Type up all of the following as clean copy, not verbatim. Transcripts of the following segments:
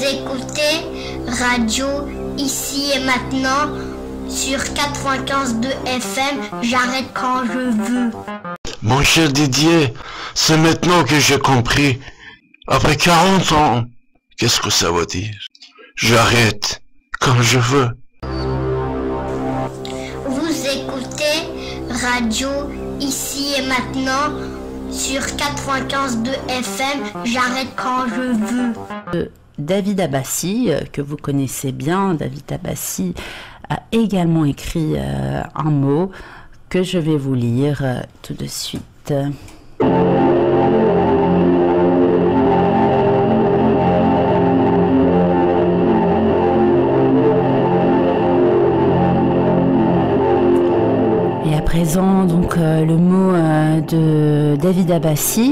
écoutez Radio Ici et Maintenant sur 95.2 FM, j'arrête quand je veux. Mon cher Didier, c'est maintenant que j'ai compris. Après 40 ans, qu'est-ce que ça veut dire? J'arrête quand je veux. Vous écoutez Radio Ici et Maintenant sur 95.2 FM, j'arrête quand je veux. David Abbassi, que vous connaissez bien. David Abbassi a également écrit un mot que je vais vous lire tout de suite. Et à présent, donc, le mot de David Abbassi.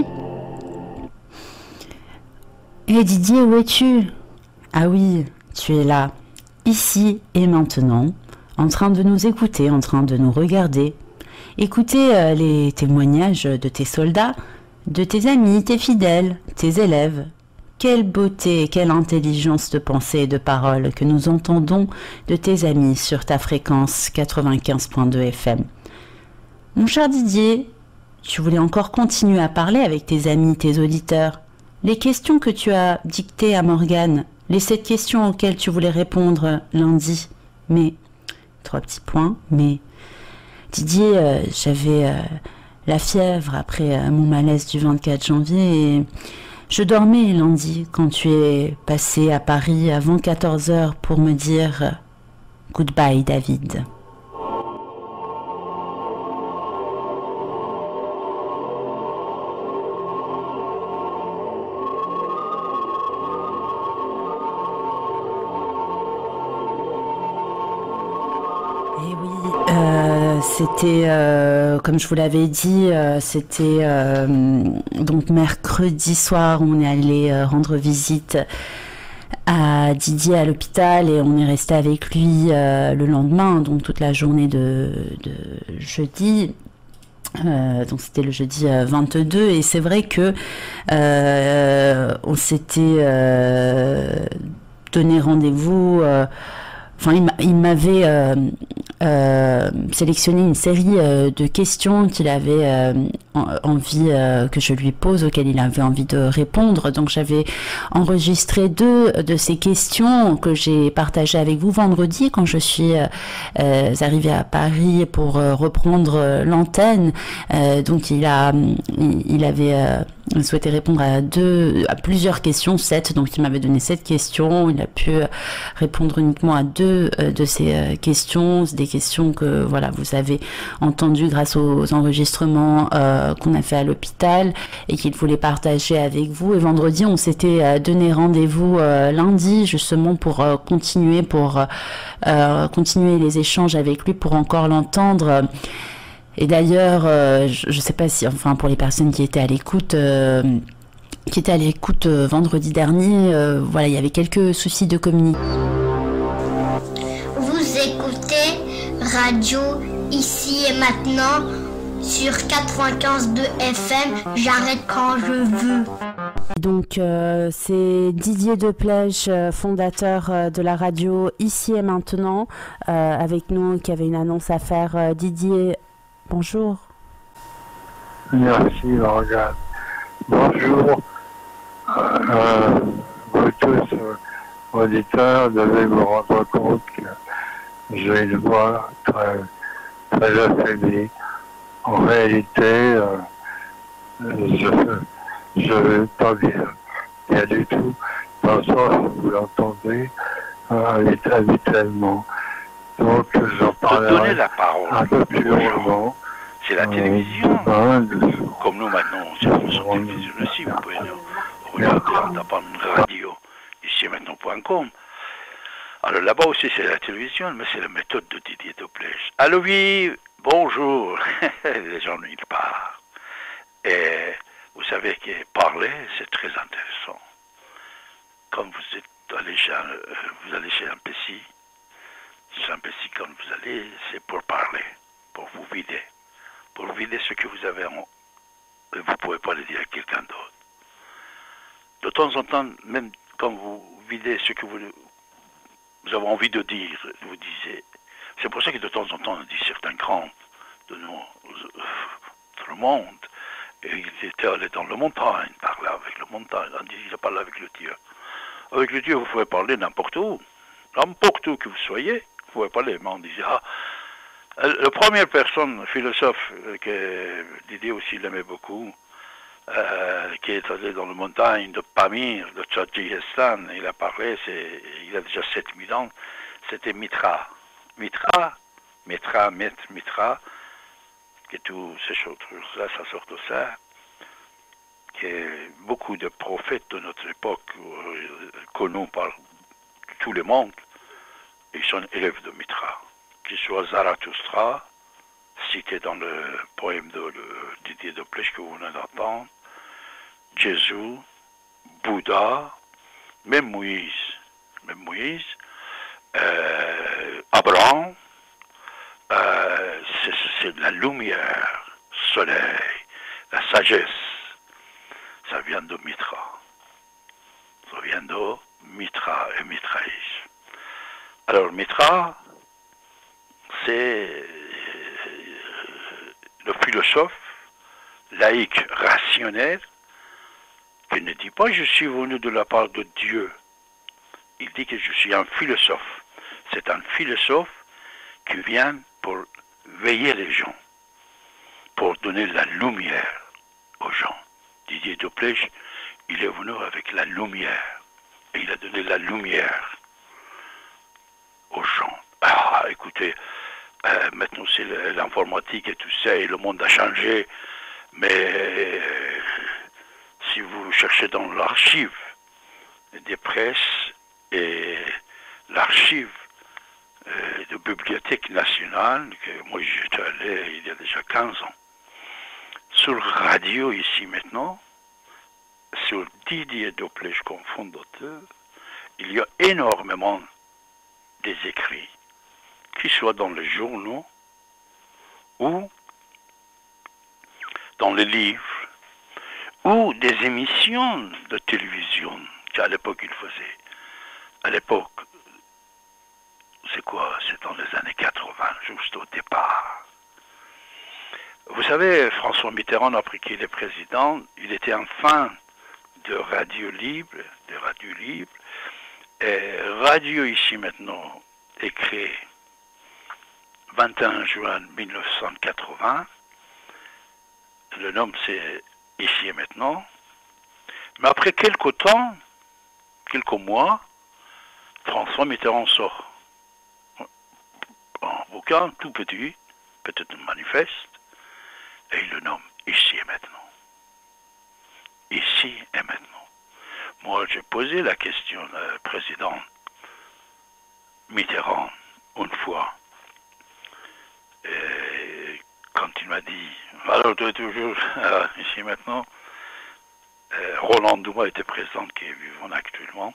Et Didier, où es-tu? Ah oui, tu es là, ici et maintenant, en train de nous écouter, en train de nous regarder. Écoutez les témoignages de tes soldats, de tes amis, tes fidèles, tes élèves. Quelle beauté, quelle intelligence de pensée et de parole que nous entendons de tes amis sur ta fréquence 95.2 FM. Mon cher Didier, tu voulais encore continuer à parler avec tes amis, tes auditeurs. Les questions que tu as dictées à Morgane, les 7 questions auxquelles tu voulais répondre lundi. Mais, 3 petits points, mais Didier, j'avais la fièvre après mon malaise du 24 janvier et je dormais lundi quand tu es passé à Paris avant 14 heures pour me dire « Goodbye David ». Et oui, c'était, comme je vous l'avais dit, c'était donc mercredi soir, on est allé rendre visite à Didier à l'hôpital et on est resté avec lui le lendemain, donc toute la journée de jeudi. Donc c'était le jeudi 22 et c'est vrai que on s'était donné rendez-vous. Enfin, il m'avait sélectionné une série de questions qu'il avait envie que je lui pose, auxquelles il avait envie de répondre. Donc, j'avais enregistré 2 de ces questions que j'ai partagées avec vous vendredi quand je suis arrivée à Paris pour reprendre l'antenne. Donc, il avait souhaité répondre à plusieurs questions, 7. Donc, il m'avait donné 7 questions. Il a pu répondre uniquement à 2 de ces questions. C'est des questions que, voilà, vous avez entendues grâce aux enregistrements qu'on a fait à l'hôpital et qu'il voulait partager avec vous. Et vendredi, on s'était donné rendez-vous lundi, justement, pour continuer les échanges avec lui, pour encore l'entendre. Et d'ailleurs, je ne sais pas si, enfin, pour les personnes qui étaient à l'écoute, vendredi dernier, voilà, il y avait quelques soucis de communication. Vous écoutez Radio Ici et Maintenant sur 95.2 FM, j'arrête quand je veux. Donc c'est Didier Deplège, fondateur de la radio Ici et Maintenant, avec nous, qui avait une annonce à faire. Didier, bonjour. Merci Morgane. Bonjour. Vous tous, auditeurs, devez vous rendre compte que j'ai une voix très, très affaiblie. En réalité, je vais pas bien du tout, dans le sens où vous l'entendez habituellement. Donc, j'en parlerai la parole un peu plus longuement. C'est la télévision. Comme nous maintenant, c'est la télévision aussi, vous pouvez nous regarder en tapant une radio, ici maintenant.com. Alors là-bas aussi c'est la télévision, mais c'est la méthode de Didier Deplège. Allô, oui, bonjour. Les gens, ils parlent. Et vous savez que parler, c'est très intéressant. Quand vous êtes allé chez un psy, quand vous allez, c'est pour parler, pour vous vider ce que vous avez en... Et vous ne pouvez pas le dire à quelqu'un d'autre. De temps en temps, même quand vous ce que vous avez envie de dire, vous disiez. C'est pour ça que de temps en temps, on dit certains grands de notre monde, et il était allé dans la montagne, parler avec la montagne, il a parlé avec le Dieu. Avec le Dieu, vous pouvez parler n'importe où que vous soyez, vous pouvez parler, mais on disait, la première personne, philosophe, que Didier aussi l'aimait beaucoup, qui est allé dans la montagne de Pamir, de Tadjikistan, il a parlé, il a déjà 7000 ans, c'était Mitra. Mitra, que toutes ces choses-là, ça sort de ça, que beaucoup de prophètes de notre époque, connus par tout le monde, ils sont élèves de Mitra. Qu'il soit Zarathustra, cité dans le poème de Didier Doplèche que vous venez d'entendre, Jésus, Bouddha, même Moïse, Abraham, c'est de la lumière, soleil, la sagesse, ça vient de Mitra. Ça vient de Mitra et Mitraïs. Alors Mitra, c'est le philosophe laïque rationnel qui ne dit pas « je suis venu de la part de Dieu ». Il dit que je suis un philosophe. C'est un philosophe qui vient pour veiller les gens, pour donner la lumière aux gens. Didier Doplèche, il est venu avec la lumière. Et il a donné la lumière aux gens. Ah, écoutez, maintenant c'est l'informatique et tout ça, et le monde a changé, mais si vous cherchez dans l'archive des presses et l'archive de Bibliothèque nationale, que moi j'étais allé il y a déjà 15 ans, sur radio ici maintenant, sur Didier Doplèche comme fondateur, il y a énormément des écrits, qu'ils soient dans les journaux ou dans les livres, ou des émissions de télévision qu'à l'époque il faisait. À l'époque, c'est quoi? C'est dans les années 80, juste au départ. Vous savez, François Mitterrand, après qu'il est président, il était un fan de Radio Libre, et Radio ici maintenant est créé 21 juin 1980. Le nom c'est Ici et maintenant. Mais après quelques temps, quelques mois, François Mitterrand sort un bouquin tout petit, peut-être un manifeste, et il le nomme Ici et maintenant. Ici et maintenant. Moi, j'ai posé la question au président Mitterrand une fois. Et quand il m'a dit, alors tu es toujours ici maintenant, Roland Douma était président qui est vivant actuellement.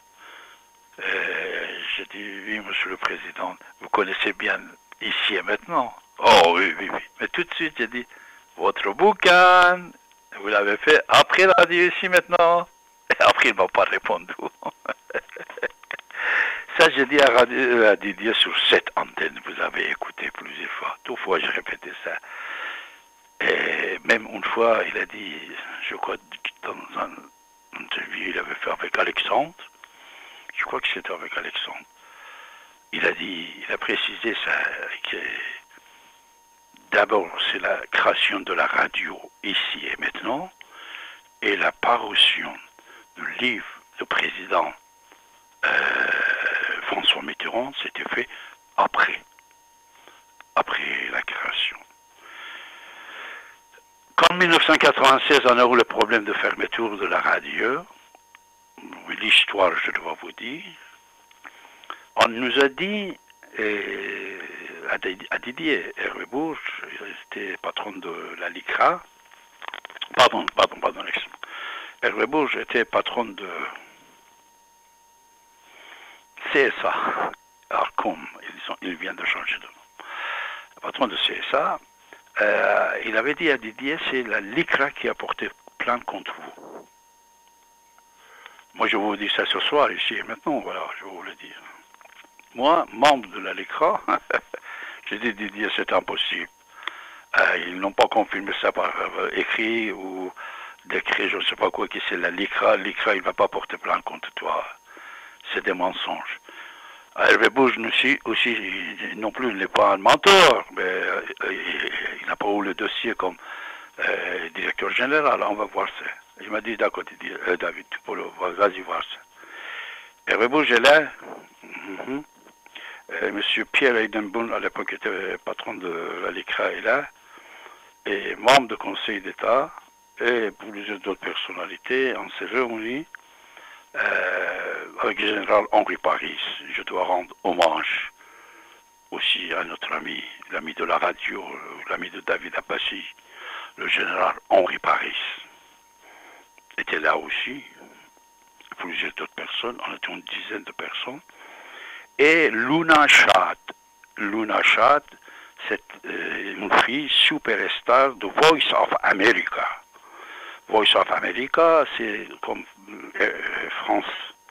J'ai dit, oui, monsieur le président, vous connaissez bien Ici et maintenant. Oh oui. Mais tout de suite, j'ai dit, votre bouquin, vous l'avez fait après la radio Ici maintenant. Et après, il ne m'a pas répondu. Ça, j'ai dit à Didier sur cette antenne, vous avez écouté plusieurs fois. 2 fois, j'ai répété ça. Et même une fois, il a dit, je crois, dans un interview, il avait fait avec Alexandre. Je crois que c'était avec Alexandre. Il a précisé ça, que d'abord, c'est la création de la radio Ici et maintenant, et la parution du livre du président François Mitterrand, c'était fait après la création. Qu'en 1996, on a eu le problème de fermeture de la radio, l'histoire, je dois vous dire, on nous a dit, à Didier Hervé Bourges, il était patron de la LICRA, pardon, Hervé Bourges était patron de CSA, Arcom, il vient de changer de nom. Le patron de CSA, il avait dit à Didier, c'est la LICRA qui a porté plainte contre vous. Moi, je vous dis ça ce soir, ici et maintenant, voilà, je vais vous le dire. Moi, membre de la LICRA, j'ai dit, Didier, c'est impossible. Ils n'ont pas confirmé ça par écrit ou décret, je ne sais pas quoi, que c'est la LICRA. LICRA, il ne va pas porter plainte contre toi. C'est des mensonges. Hervé Bush aussi, non plus, il n'est pas un menteur, mais il n'a pas eu le dossier comme directeur général. On va voir ça. Il m'a dit, d'accord, David, tu peux le voir, vas-y voir ça. Hervé Bush est là. Monsieur Pierre Heidenbourg, à l'époque, était patron de la LICRA, est là. Et membre du Conseil d'État, et plusieurs d'autres personnalités, on s'est réunis avec le général Henri Paris. Je dois rendre hommage aussi à notre ami, l'ami de la radio, l'ami de David Abbassi, le général Henri Paris était là aussi, plusieurs d'autres personnes, on était une dizaine de personnes, et Luna Chad. Luna Chad, c'est une fille superstar de Voice of America. Voice of America, c'est comme France,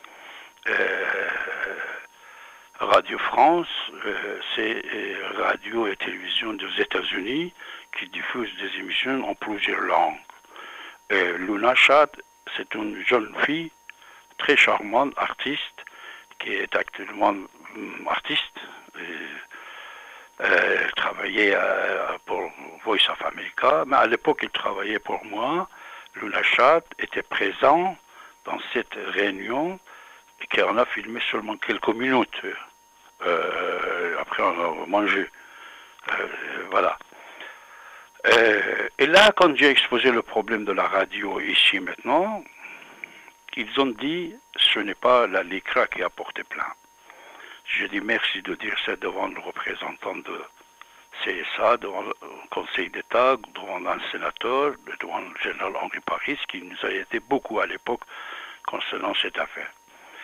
Radio France, c'est radio et télévision des États-Unis qui diffuse des émissions en plusieurs langues. Luna Chad, c'est une jeune fille très charmante, artiste, qui est actuellement artiste. Elle travaillait pour Voice of America, mais à l'époque, il travaillait pour moi. Luna Chad était présent dans cette réunion et qu'on a filmé seulement quelques minutes. Après, on a mangé. Voilà. Et là, quand j'ai exposé le problème de la radio ici maintenant, ils ont dit ce n'est pas la LICRA qui a porté plainte. Je dis merci de dire ça devant le représentant de CSA, devant le Conseil d'État, devant un sénateur, devant le général Henri Paris, qui nous a aidé beaucoup à l'époque concernant cette affaire.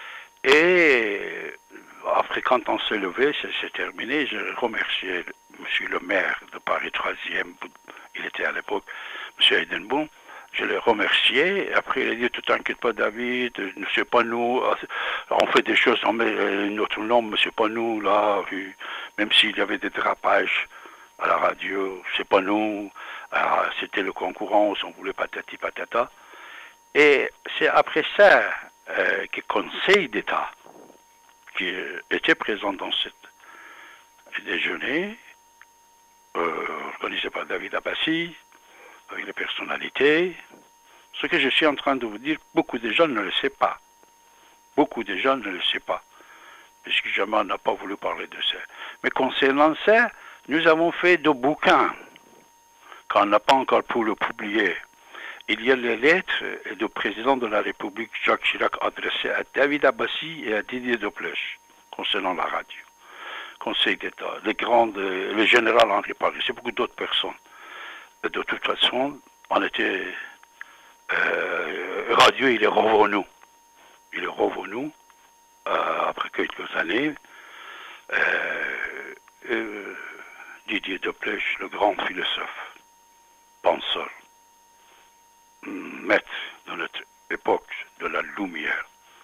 Et après, quand on s'est levé, c'est terminé, je remerciais monsieur le maire de Paris 3e, il était à l'époque, monsieur Heidenbourg, je l'ai remercié, et après il a dit, ne t'inquiète pas David, c'est pas nous, on fait des choses, on met notre nom, mais c'est pas nous, là, même s'il y avait des dérapages à la radio, c'est pas nous, c'était le concurrence, on voulait patati patata. Et c'est après ça que le Conseil d'État, qui était présent dans ce déjeuner, organisé par David Abbassi, avec les personnalités. Ce que je suis en train de vous dire, beaucoup de gens ne le savent pas. Beaucoup de gens ne le savent pas, puisque jamais on n'a pas voulu parler de ça. Mais concernant ça, nous avons fait 2 bouquins, qu'on n'a pas encore pu le publier. Il y a les lettres du président de la République, Jacques Chirac, adressées à David Abbassi et à Didier Deplèche, concernant la radio. Conseil d'État, le général Henri Paris, c'est beaucoup d'autres personnes. De toute façon, on était... radio, il est revenu. Il est revenu, après quelques années. Didier Deplèche, le grand philosophe, penseur, maître de notre époque, de la lumière.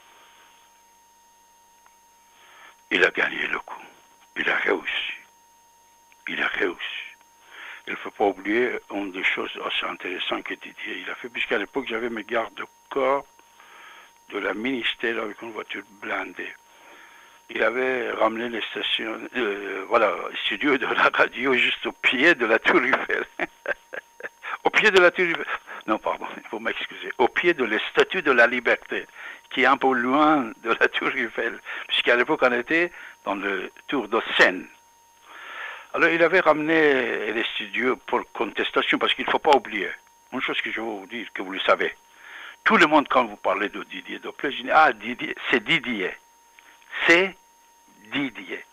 Il a gagné le coup. Il a réussi. Il a réussi. Il ne faut pas oublier une des choses assez intéressantes que Didier il a fait, puisqu'à l'époque, j'avais mes gardes-corps de la ministère avec une voiture blindée. Il avait ramené les stations, le studio de la radio juste au pied de la Tour Eiffel. Au pied de la Tour Eiffel. Non, pardon, il faut m'excuser. Au pied de la Statue de la Liberté, qui est un peu loin de la Tour Eiffel, puisqu'à l'époque, on était dans le Tour de Seine. Alors, il avait ramené les studios pour contestation, parce qu'il ne faut pas oublier. Une chose que je vais vous dire, que vous le savez. Tout le monde, quand vous parlez de Didier Deplèche, dit, ah, Didier, c'est Didier. C'est Didier.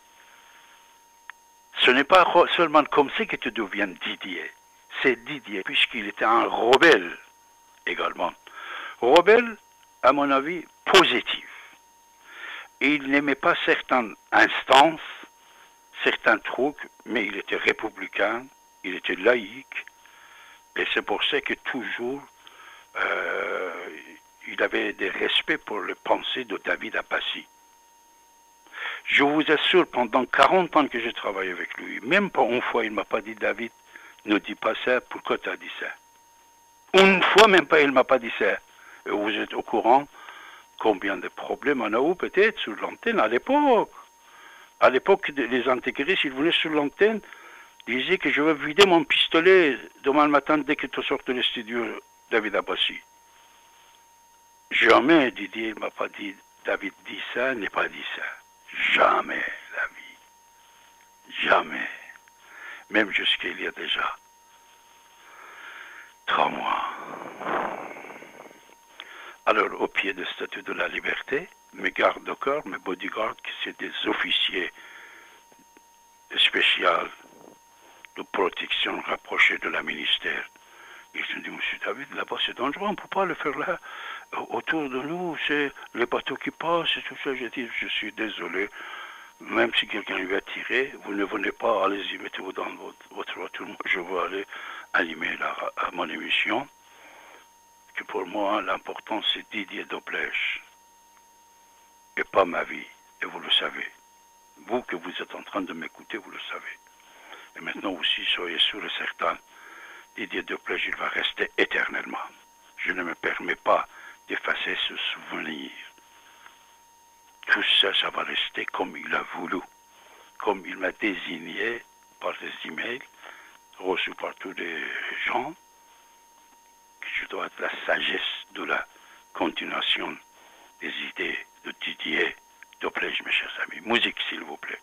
Ce n'est pas seulement comme ça que tu deviens Didier. C'est Didier, puisqu'il était un rebelle également. Rebelle, à mon avis, positif. Il n'aimait pas certaines instances, certains trucs, mais il était républicain, il était laïque, et c'est pour ça que toujours il avait des respects pour les pensées de David Abbassi. Je vous assure, pendant 40 ans que j'ai travaillé avec lui, même pas une fois, il ne m'a pas dit, David, ne dis pas ça, pourquoi tu as dit ça? Une fois, même pas, il ne m'a pas dit ça. Et vous êtes au courant combien de problèmes on a eu peut-être sur l'antenne à l'époque. À l'époque, les intégristes, ils venaient sur l'antenne, disaient que je vais vider mon pistolet demain matin dès que tu sors de le studio, David Abbassi. Jamais Didier ne m'a pas dit, David dit ça, n'est pas dit ça. Jamais, la vie. Jamais. Même jusqu'il y a déjà 3 mois. Alors, au pied de la statue de la liberté, mes gardes de corps, mes bodyguards, qui sont des officiers spéciaux de protection rapprochés de la ministère, ils se disent, Monsieur David, là-bas c'est dangereux, on ne peut pas le faire là. Autour de nous, c'est les bateaux qui passent et tout ça. J'ai dit, je suis désolé, même si quelqu'un lui a tiré, vous ne venez pas, allez-y, mettez-vous dans votre voiture. Je veux aller animer à mon émission. Que pour moi, l'important, c'est Didier Doplèche. Et pas ma vie. Et vous le savez. Vous que vous êtes en train de m'écouter, vous le savez. Et maintenant aussi, soyez sûr et certain, Didier Doplèche, il va rester éternellement. Je ne me permets pas d'effacer ce souvenir. Tout ça, ça va rester comme il a voulu. Comme il m'a désigné par des emails reçus par tous les gens, que je dois être la sagesse de la continuation des idées de Didier Doplèche, mes chers amis. Musique, s'il vous plaît.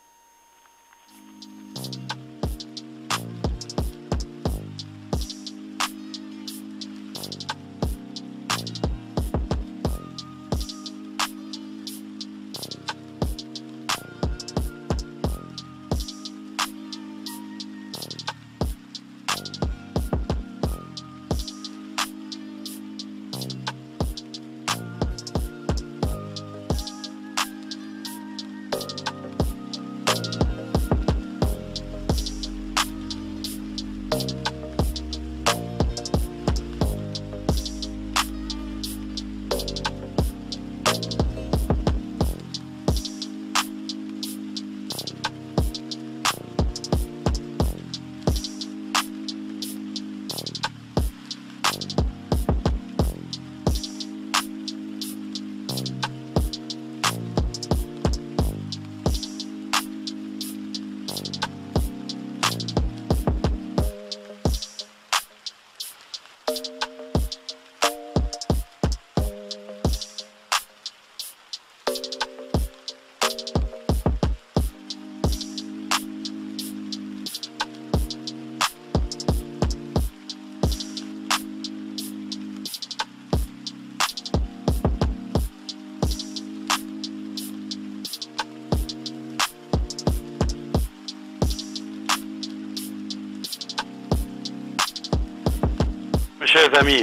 Chers amis,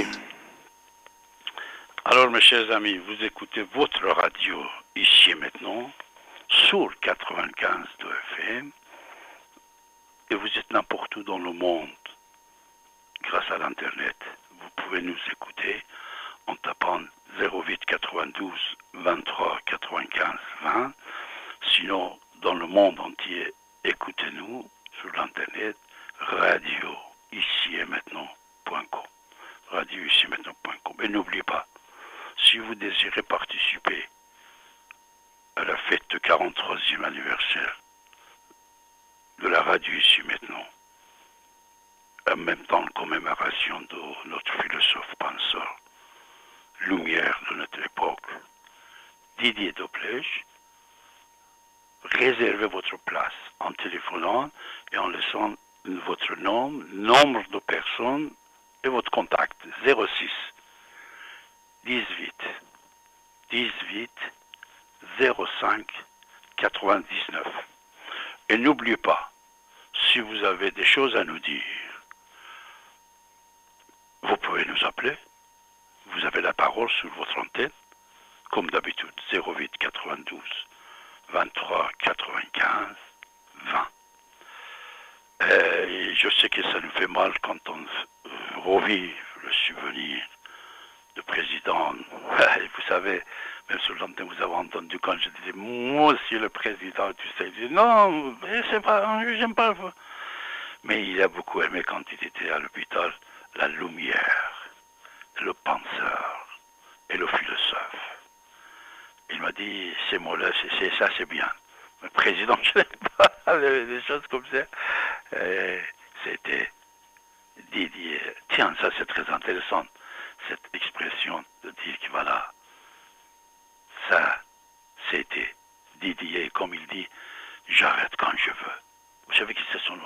alors mes chers amis, vous écoutez votre radio ici et maintenant sur 95 de FM et vous êtes n'importe où dans le monde grâce à l'internet. Vous pouvez nous écouter en tapant 08 92 23 95 20. Sinon, dans le monde entier, écoutez-nous sur l'internet radio ici et maintenant.com. Radio ici maintenant.com. Et n'oubliez pas, si vous désirez participer à la fête de 43e anniversaire de la radio ici maintenant, en même temps la commémoration de notre philosophe penseur, lumière de notre époque, Didier Doplèche, réservez votre place en téléphonant et en laissant votre nom, nombre de personnes et votre contact 06 18 18 05 99. Et n'oubliez pas, si vous avez des choses à nous dire, vous pouvez nous appeler. Vous avez la parole sur votre antenne, comme d'habitude, 08 92 23 95 20. Et je sais que ça nous fait mal quand on revit le souvenir de président. Vous savez, même sur l'antenne, vous avez entendu quand je disais, Monsieur le Président, tu sais, il dit, non, c'est pas, j'aime pas. Mais il a beaucoup aimé quand il était à l'hôpital, la lumière, le penseur et le philosophe. Il m'a dit, ces mots-là, c'est bien. Le président, je n'aime pas des choses comme ça. C'était Didier. Tiens, ça c'est très intéressant, cette expression de dire que voilà, ça, c'était Didier, comme il dit, j'arrête quand je veux. Vous savez que c'est son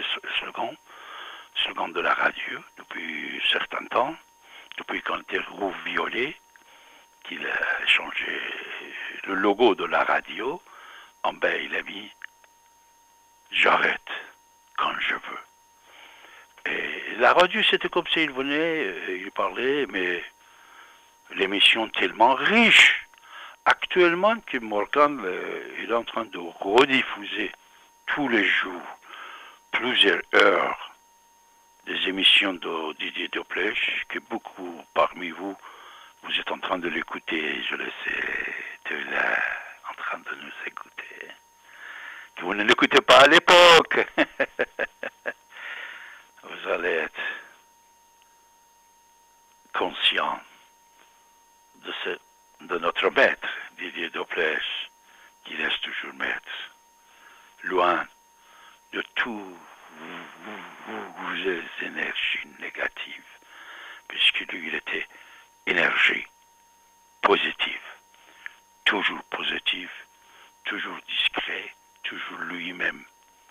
slogan de la radio depuis un certain temps, depuis quand il était rouge violet, qu'il a changé le logo de la radio, en bas il a mis j'arrête quand je veux. Et la radio c'était comme ça, il venait, il parlait, mais l'émission tellement riche actuellement que Morgan il est en train de rediffuser tous les jours plusieurs heures des émissions de Didier Deplèche, que beaucoup parmi vous êtes en train de l'écouter, je le sais, tu es là en train de nous écouter, que vous ne l'écoutez pas à l'époque. Vous allez être conscient de notre maître, Didier Deplèche, qui reste toujours maître, loin de tout les énergies négatives, puisque lui, il était énergie positive, toujours positive, toujours discret, toujours lui-même.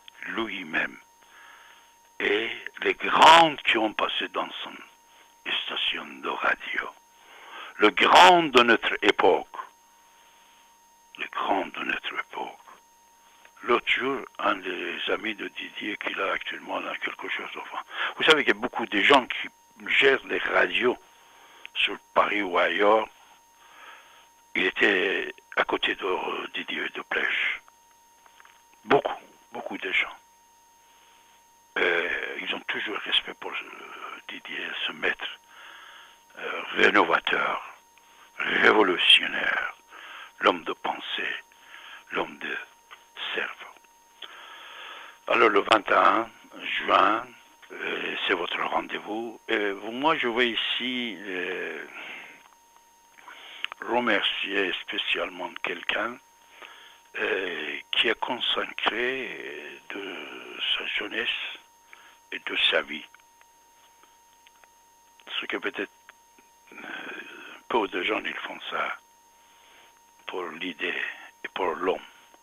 Et les grands qui ont passé dans son station de radio, le grand de notre époque, L'autre jour, un des amis de Didier qu'il a actuellement là quelque chose enfin. Vous savez qu'il y a beaucoup de gens qui gèrent les radios sur Paris ou ailleurs. Il était à côté de Didier Deplèche. Beaucoup de gens. Ils ont toujours respect pour Didier, ce maître rénovateur, révolutionnaire, l'homme de pensée, l'homme de cerveau. Alors le 21 juin, c'est votre rendez-vous. Moi, je vais ici remercier spécialement quelqu'un qui a consacré de sa jeunesse et de sa vie. Ce que peut-être peu de gens ils font ça pour l'idée et pour l'homme.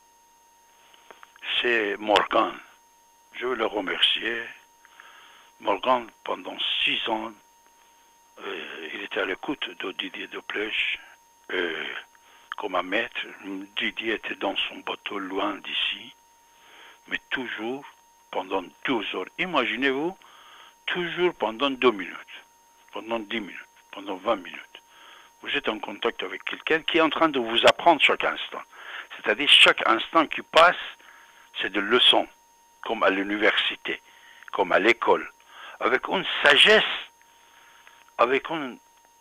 C'est Morgan. Je veux le remercier. Morgan, pendant 6 ans, il était à l'écoute de Didier Deplèche comme un maître. Didier était dans son bateau loin d'ici, mais toujours pendant 12 heures. Imaginez-vous, toujours pendant 2 minutes, pendant 10 minutes, pendant 20 minutes. Vous êtes en contact avec quelqu'un qui est en train de vous apprendre chaque instant. C'est-à-dire chaque instant qui passe, c'est des leçons, comme à l'université, comme à l'école, avec une sagesse, avec une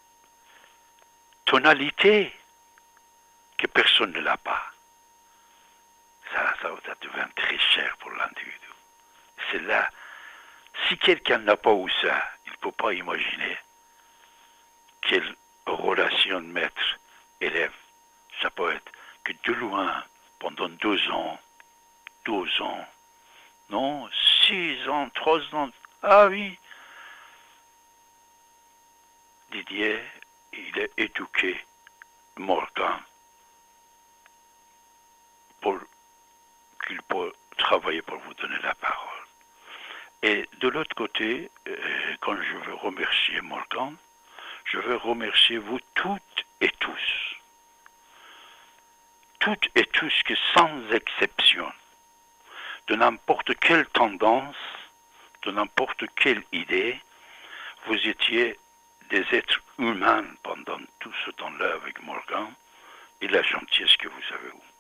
tonalité que personne ne l'a pas. Ça devient très cher pour l'individu. C'est là, si quelqu'un n'a pas eu ça, il ne peut pas imaginer quelle relation de maître-élève ça peut être, que de loin, pendant 2 ans, non, 6 ans, 3 ans, ah oui, Didier, il a éduqué Morgan pour qu'il puisse travailler pour vous donner la parole. Et de l'autre côté, quand je veux remercier Morgan, je veux remercier vous toutes et tous. Toutes et tous que sans exception, de n'importe quelle tendance, de n'importe quelle idée, vous étiez des êtres humains pendant tout ce temps-là avec Morgan et la gentillesse que vous avez eue.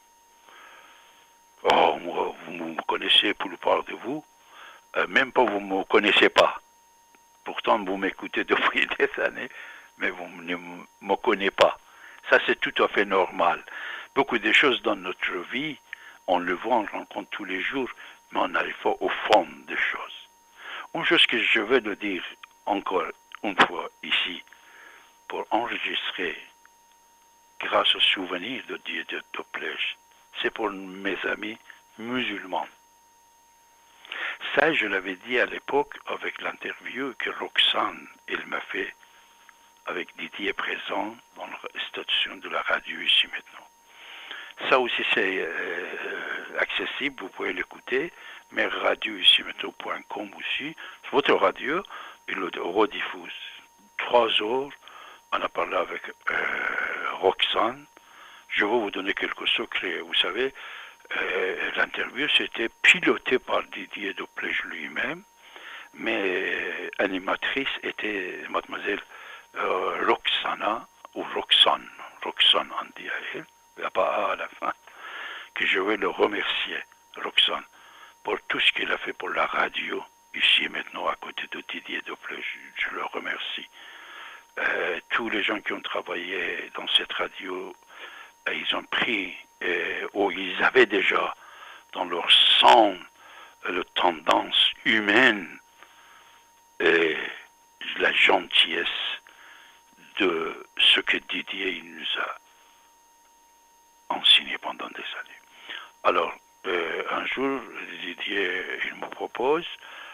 Oh, moi, vous me connaissez pour le part de vous, même pas vous ne me connaissez pas. Pourtant, vous m'écoutez depuis des années, mais vous ne me connaissez pas. Ça, c'est tout à fait normal. Beaucoup de choses dans notre vie, on le voit, on le rencontre tous les jours, mais on n'arrive pas au fond des choses. Une chose que je veux le dire encore une fois ici, pour enregistrer, grâce au souvenir de Dieu de Toplège, c'est pour mes amis musulmans. Ça, je l'avais dit à l'époque avec l'interview que Roxane, elle m'a fait avec Didier présent dans la station de la radio ici maintenant. Ça aussi c'est accessible, vous pouvez l'écouter, mais radio ici maintenant.com aussi, votre radio, il le rediffuse. 3 heures, on a parlé avec Roxane. Je vais vous donner quelques secrets. Vous savez, l'interview c'était piloté par Didier Doplège lui-même, mais animatrice était mademoiselle Roxana, ou Roxane on dit à elle, il n'y a pas A à la fin, que je vais le remercier, Roxane, pour tout ce qu'il a fait pour la radio, ici et maintenant, à côté de Didier Doplège, je le remercie. Tous les gens qui ont travaillé dans cette radio, ils ont pris, ou ils avaient déjà dans leur sang la tendance humaine et la gentillesse de ce que Didier il nous a enseigné pendant des années. Alors, un jour, Didier, il me propose,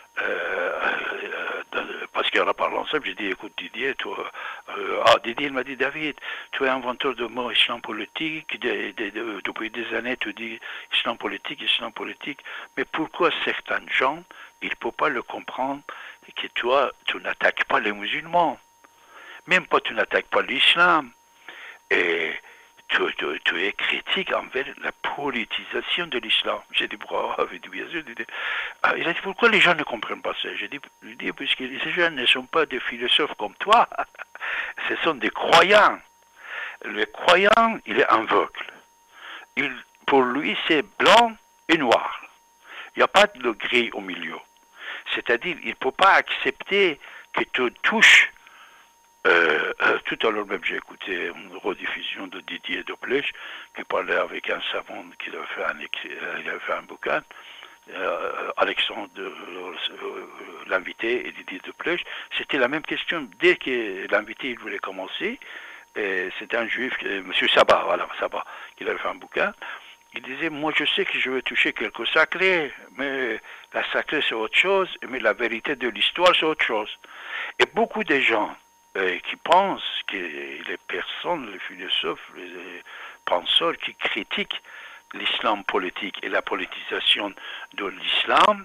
parce qu'on a parlé ensemble, j'ai dit, écoute Didier, toi, Didier il m'a dit, David, tu es inventeur de mots islam politique, depuis des années tu dis islam politique, mais pourquoi certains gens, il ne peuvent pas le comprendre, que toi, tu n'attaques pas les musulmans, même pas tu n'attaques pas l'islam, et tu es critique envers la politisation de l'islam. J'ai dit, bien sûr. Il a dit, pourquoi les gens ne comprennent pas ça? J'ai dit, puisque ces gens ne sont pas des philosophes comme toi, ce sont des croyants. Le croyant, il est aveugle. Pour lui, c'est blanc et noir. Il n'y a pas de gris au milieu. C'est-à-dire, il ne peut pas accepter que tu touches. Tout à l'heure même j'ai écouté une rediffusion de Didier Doplège qui parlait avec un savant qui avait fait un bouquin, Alexandre, l'invité et Didier Doplège. C'était la même question dès que l'invité il voulait commencer. C'était un juif, M. Sabat, qui avait fait un bouquin. Il disait, moi je sais que je vais toucher quelques sacrés, mais la sacrée c'est autre chose, mais la vérité de l'histoire c'est autre chose. Et beaucoup de gens qui pensent que les personnes, les philosophes, les penseurs qui critiquent l'islam politique et la politisation de l'islam,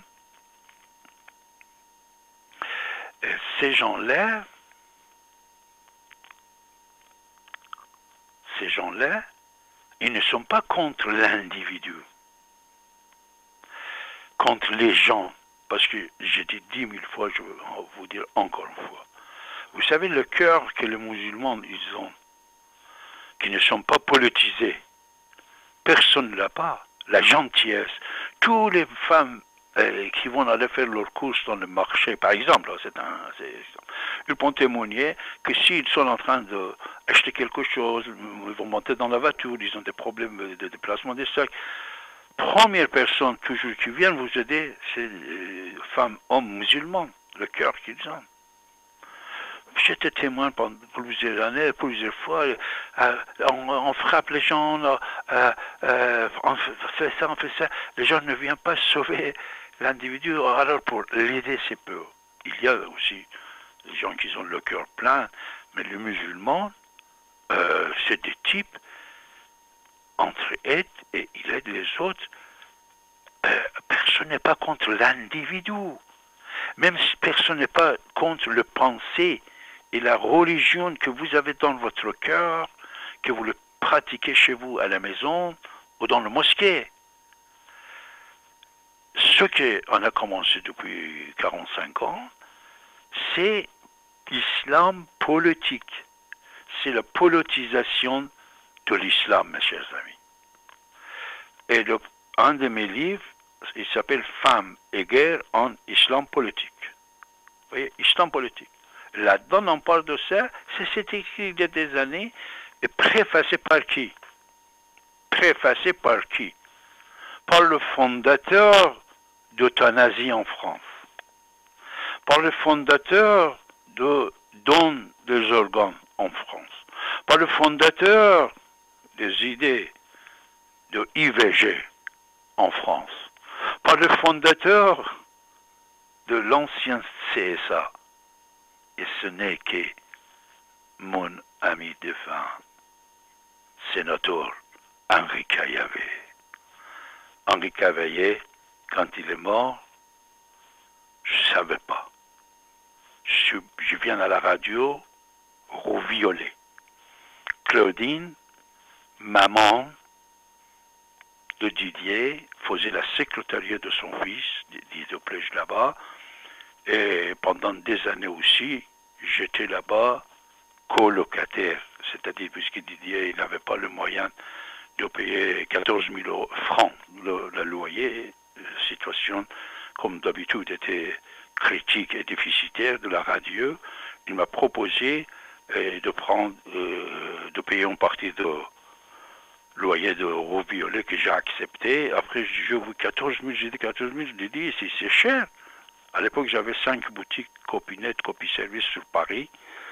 ces gens-là, ils ne sont pas contre l'individu, contre les gens, parce que j'ai dit 10 000 fois, je vais vous dire encore une fois. Vous savez le cœur que les musulmans ils ont, qui ne sont pas politisés, personne ne l'a pas. La gentillesse, toutes les femmes qui vont aller faire leurs courses dans le marché, par exemple, ils vont témoigner que s'ils sont en train d'acheter quelque chose, ils vont monter dans la voiture, ils ont des problèmes de déplacement des sacs. Première personne toujours qui vient vous aider, c'est les femmes, hommes musulmans, le cœur qu'ils ont. J'étais témoin pendant plusieurs années, plusieurs fois. On frappe les gens, on fait ça. Les gens ne viennent pas sauver l'individu. Alors pour l'aider, c'est peu. Il y a aussi des gens qui ont le cœur plein, mais les musulmans, c'est des types entre eux et il aide les autres. Personne n'est pas contre l'individu. Même si personne n'est pas contre le pensée et la religion que vous avez dans votre cœur, que vous le pratiquez chez vous à la maison ou dans le mosquée. Ce qu'on a commencé depuis 45 ans, c'est l'islam politique. C'est la politisation de l'islam, mes chers amis. Et un de mes livres, il s'appelle Femmes et guerre en islam politique. Vous voyez, islam politique. Là-dedans, on parle de ça. C'est écrit il y a des années. Et préfacé par qui? Préfacé par qui? Par le fondateur d'euthanasie en France. Par le fondateur de don des organes en France. Par le fondateur des idées de IVG en France. Par le fondateur de l'ancien CSA. Et ce n'est que mon ami défunt, sénateur Henri Caillavet. Henri Caillavet, quand il est mort, je ne savais pas. Je viens à la radio, Roux-Violet. Claudine, maman de Didier, faisait la secrétariat de son fils, Didier Plèche là-bas, et pendant des années aussi, j'étais là-bas colocataire, c'est-à-dire puisque Didier il n'avait pas le moyen de payer 14 000 francs le loyer, la situation comme d'habitude était critique et déficitaire de la radio, il m'a proposé de payer une partie de loyer de Roux-Violet que j'ai accepté. Après, je vous 14 000, j'ai dit 14 000, je lui ai dit, c'est cher. À l'époque, j'avais 5 boutiques copinettes, copie-service sur Paris.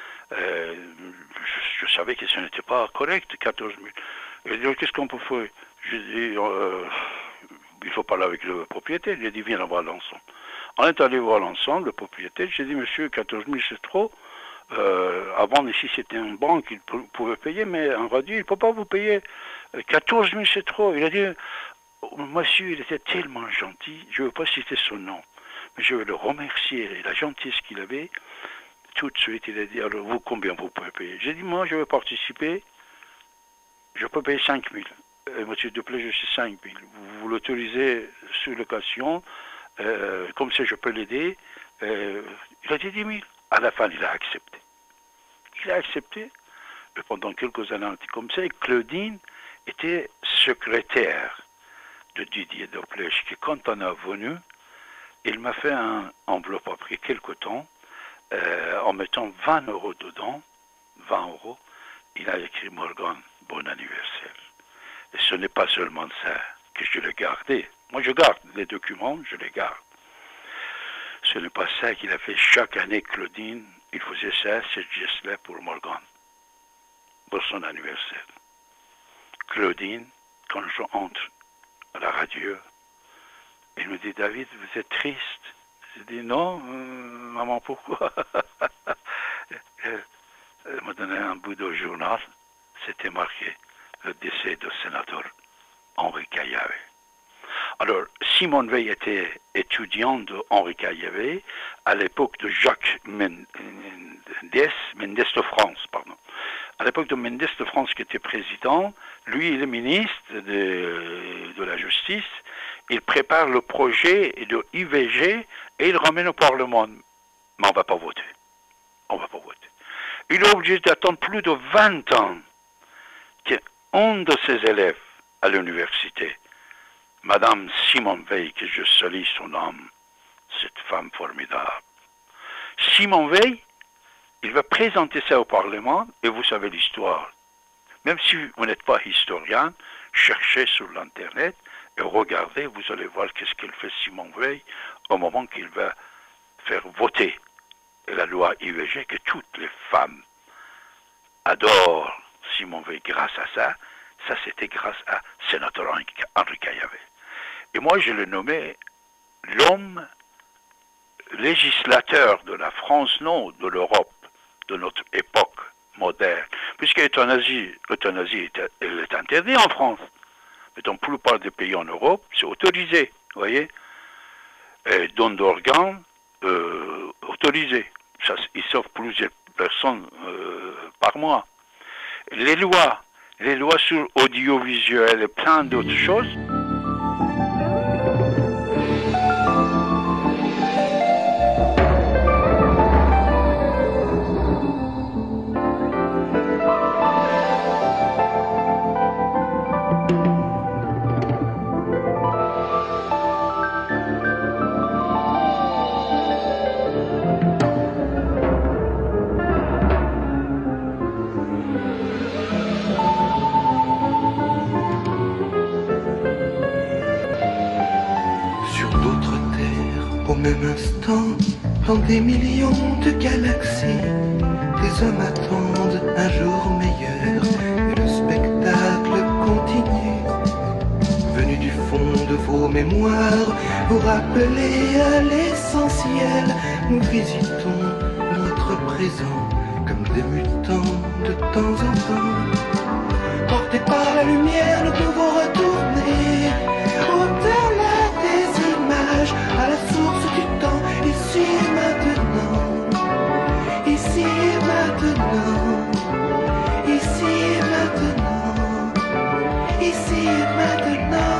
Je savais que ce n'était pas correct, 14 000. Il dit, qu'est-ce qu'on peut faire? Je dis, il faut parler avec le propriétaire. Il a dit, viens voir l'ensemble. On est allé voir l'ensemble, le propriétaire. J'ai dit, monsieur, 14 000, c'est trop. Avant, ici, c'était une banque, il pouvait payer, mais en radio, il ne peut pas vous payer. 14 000, c'est trop. Il a dit, monsieur, il était tellement gentil, je ne veux pas citer son nom, mais je veux le remercier et la gentillesse qu'il avait. Tout de suite, il a dit, alors vous, combien vous pouvez payer? J'ai dit, moi, je veux participer, je peux payer 5 000. Monsieur Duplay, je suis 5 000. Vous l'autorisez sur location, comme ça, je peux l'aider. Il a dit 10 000. À la fin, il a accepté. Il a accepté. Et pendant quelques années, comme ça, et Claudine était secrétaire de Didier Doplèche, qui quand on est venu, il m'a fait un enveloppe après quelques temps, en mettant 20 € dedans, 20 €, il a écrit Morgan, bon anniversaire. Et ce n'est pas seulement ça que je l'ai gardé. Moi, je garde les documents, je les garde. Ce n'est pas ça qu'il a fait chaque année, Claudine. Il faisait ça, ce geste-là pour Morgan, pour son anniversaire. Claudine, quand je entre à la radio, elle me dit, David, vous êtes triste? Je dis, non, maman, pourquoi? Elle m'a donné un bout de journal, c'était marqué le décès du sénateur Henri Caillavet. Alors, Simone Veil était étudiant de Henri Caillavet à l'époque de Jacques Mendes de France, pardon. À l'époque de Mendes de France qui était président, lui il est ministre de la Justice, il prépare le projet de IVG et il ramène au Parlement. Mais on ne va pas voter. On ne va pas voter. Il est obligé d'attendre plus de 20 ans qu'un de ses élèves à l'université, Madame Simone Veil, que je salue son âme, cette femme formidable. Simone Veil, il va présenter ça au Parlement, et vous savez l'histoire. Même si vous n'êtes pas historien, cherchez sur l'Internet et regardez, vous allez voir qu'est-ce qu'il fait Simone Veil au moment qu'il va faire voter la loi IVG, que toutes les femmes adorent Simone Veil grâce à ça. Ça, c'était grâce à sénateur Henri Caillavet. Et moi, je l'ai nommé l'homme législateur de la France, non, de l'Europe, de notre époque moderne. Puisque l'euthanasie est interdite en France. Mais dans la plupart des pays en Europe, c'est autorisé, vous voyez. Et don d'organes, autorisé. Ça, il sauve plusieurs personnes par mois. Les lois sur audiovisuel et plein d'autres choses. même instant, dans des millions de galaxies, des hommes attendent un jour meilleur et le spectacle continue. Venu du fond de vos mémoires, vous rappelez à l'essentiel, nous visitons notre présent comme des mutants de temps en temps. Portés par la lumière, nous pouvons retourner au-delà des images, à la source du temps, ici et maintenant. Ici et maintenant. Ici et maintenant. Ici et maintenant.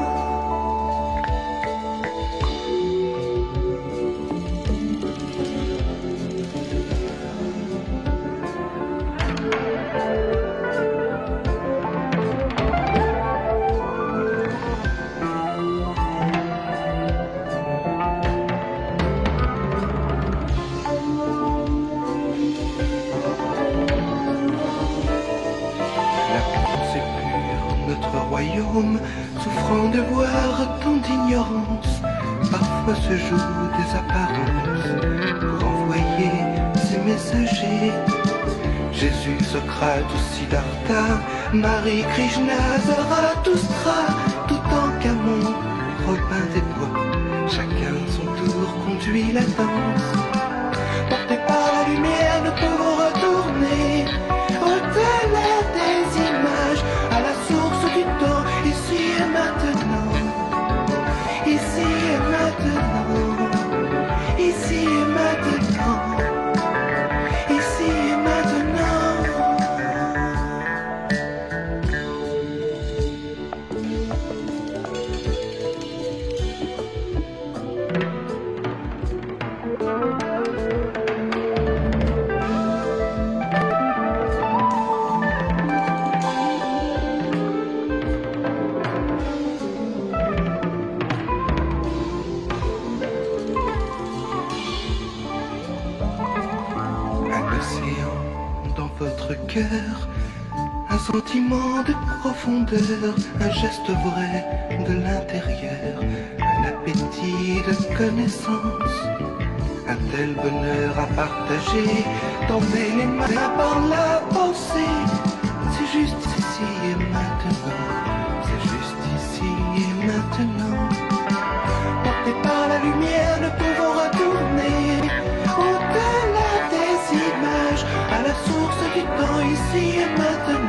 Souffrant de voir tant d'ignorance, parfois se jouent des apparences pour envoyer ses messagers. Jésus, Socrate ou Siddhartha, Marie, Krishna, Zarathustra, tout en Camon, Robin des Bois, chacun son tour conduit la danse. Portés par la lumière, nous pouvons retourner au-delà des images, à la source du temps, ici et maintenant. Ici et maintenant. Ici et maintenant. Ici et maintenant. Un sentiment de profondeur, un geste vrai de l'intérieur, un appétit de connaissance, un tel bonheur à partager, tenter les mains par la pensée. C'est juste ici et maintenant, c'est juste ici et maintenant. Portés par la lumière, nous pouvons retourner au-delà des images, à la source du temps, ici et maintenant.